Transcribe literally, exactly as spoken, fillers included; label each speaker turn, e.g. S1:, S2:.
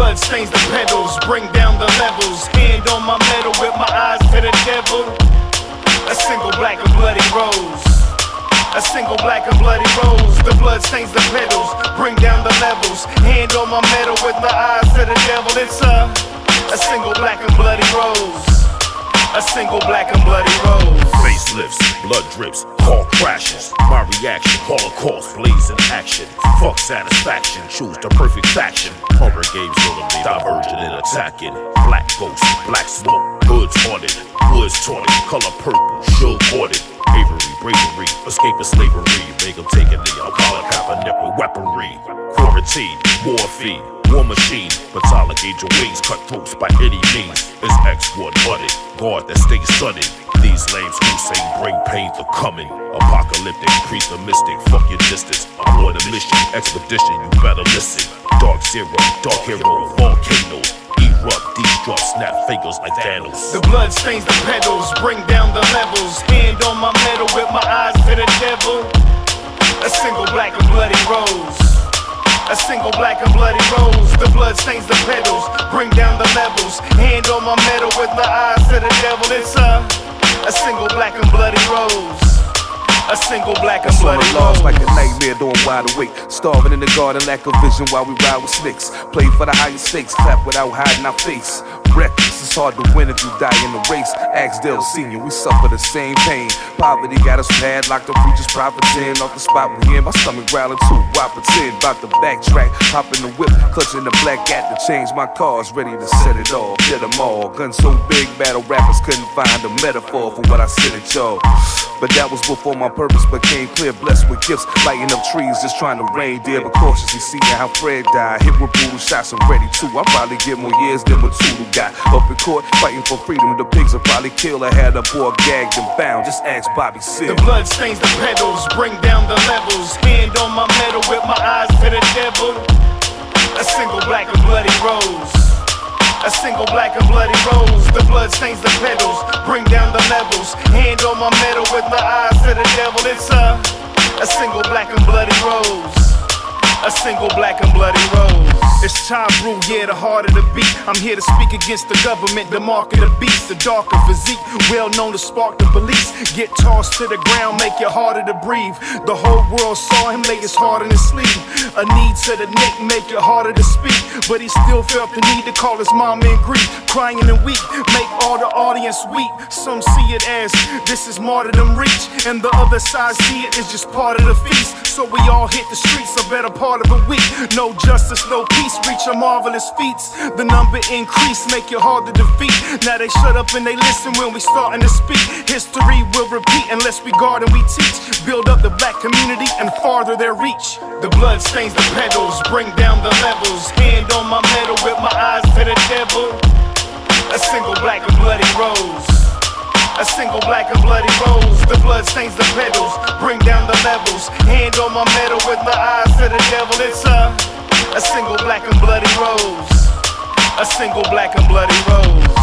S1: blood stains the pedals, bring down the levels. Hand on my metal with my eyes to the devil. A single black and bloody rose. A single black and bloody rose. The blood stains the pedals, bring down the levels. Hand on my metal with my eyes to the devil. It's a, a single black and bloody rose. A single black and bloody rose.
S2: Face lifts, blood drips, car crashes. My reaction, holocaust, blaze in action. Fuck satisfaction, choose the perfect faction. Hunger games gonna be divergent and attacking. Black ghost, black smoke, hoods haunted. Woods taunted, color purple, shield corded. Avery, bravery, escape of slavery. Make them take a knee, I'll call a cabinet with weaponry. Quarantine, morphine, war machine. Metallic angel wings, cut throats by any means. It's X one butted, guard that stays sunny. These lames who say bring pain to coming. Apocalyptic, priest or mystic, fuck your distance. I'm on a mission, expedition, you better listen. Dark zero, dark hero, volcanoes. Erupt, destruct, snap fingers like Thanos.
S1: The blood stains the pedals, bring down the levels. Hand on my metal with my eyes to the devil. A single black and bloody rose. A single black and bloody rose. The blood stains the pedals, bring down the levels. Hand on my metal with my eyes to the devil. It's a, a single black and bloody rose. A single black and bloody rose.
S3: Like a nightmare doing wide awake. Starving in the garden, lack of vision while we ride with snakes. Play for the higher stakes, clap without hiding our face. Reckless, it's hard to win if you die in the race. Axdale Senior, we suffer the same pain. Poverty got us padlocked up, we just profiting off the spot we in. My stomach growling too, why pretend? About to backtrack, hop in the whip, clutching the black cat to change my cars. Ready to set it off, get them all. Guns so big, battle rappers couldn't find a metaphor for what I said at y'all. But that was before my purpose became clear. Blessed with gifts, lighting up trees, just trying to reindeer. But cautiously seeing how Fred died. Hit with brutal shots, I'm ready too. I'll probably get more years than what Tulu got. Up in court, fighting for freedom. The pigs will probably kill. I had a boy gagged and bound. Just ask Bobby Seale.
S1: The blood stains the pedals, bring down the levels. Hand on my metal with my eyes to the devil. A single black and bloody rose. A single black and bloody rose. The blood stains the pedals, bring down the levels. Hand on my metal with my eyes to the devil. It's a, a single black and bloody rose. A single black and bloody rose. It's Child Brew, yeah, the harder the beat. I'm here to speak against the government, the mark of the beast, the darker physique, well known to spark the police. Get tossed to the ground, make it harder to breathe. The whole world saw him lay his heart in his sleeve. A knee to the neck, make it harder to speak. But he still felt the need to call his mom in grief. Crying and weak, make all the audience weep. Some see it as this is martyrdom reach, and the other side see it as just part of the feast. So we all hit the streets, a better part of a week. No justice, no peace, reach a marvelous feats. The number increase, make it hard to defeat. Now they shut up and they listen when we starting to speak. History will repeat unless we guard and we teach. Build up the black community and farther their reach. The blood stains the pedals, bring down the levels. Hand on my metal with my eyes to the devil. A single black and bloody rose. A single black and bloody rose. The blood stains the pedals, bring down the levels. Hand on my metal with my eyes to the devil. It's a, a single black and bloody rose. A single black and bloody rose.